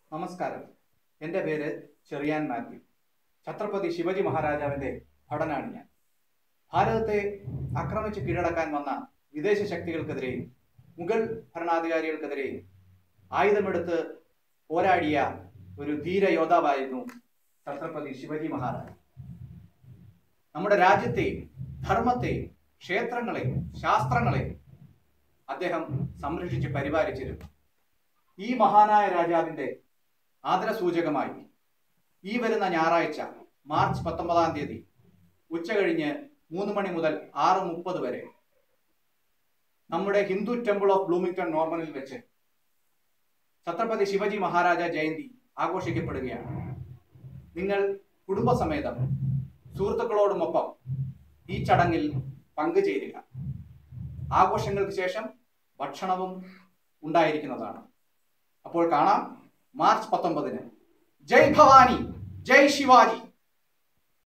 നമസ്കാരം. എൻ്റെ പേര് ചെറിയാൻ മാത്യു. ഛത്രപതി ശിവജി മഹാരാജാവിൻ്റെ ഭടനാണ് ഞാൻ. ഭാരതത്തെ ആക്രമിച്ച് കീഴടക്കാൻ വന്ന വിദേശ ശക്തികൾക്കെതിരെയും മുഗൾ ഭരണാധികാരികൾക്കെതിരെയും ആയുധമെടുത്ത് പോരാടിയ ഒരു ധീര യോദ്ധാവായിരുന്നു ഛത്രപതി ശിവജി മഹാരാജ്. നമ്മുടെ രാജ്യത്തെയും ധർമ്മത്തെയും ക്ഷേത്രങ്ങളെയും ശാസ്ത്രങ്ങളെയും അദ്ദേഹം സംരക്ഷിച്ച് പരിപാലിച്ചിരുന്നു. ഈ മഹാനായ രാജാവിൻ്റെ ആദരസൂചകമായി ഈ വരുന്ന ഞായറാഴ്ച മാർച്ച് 19-ാം തീയതി ഉച്ചകഴിഞ്ഞ് 3 മണി മുതൽ 6:30 വരെ നമ്മുടെ ഹിന്ദു ടെമ്പിൾ ഓഫ് ബ്ലൂമിംഗ്ടൺ നോർമനിൽ വെച്ച് ഛത്രപതി ശിവജി മഹാരാജ ജയന്തി ആഘോഷിക്കപ്പെടുകയാണ്. നിങ്ങൾ കുടുംബസമേതം സുഹൃത്തുക്കളോടുമൊപ്പം ഈ ചടങ്ങിൽ പങ്കുചേരുക. ആഘോഷങ്ങൾക്ക് ശേഷം ഭക്ഷണവും ഉണ്ടായിരിക്കുന്നതാണ്. അപ്പോൾ കാണാം മാർച്ച് 19-ന്. ജയ് ഭവാനി, ജയ് ശിവാജി.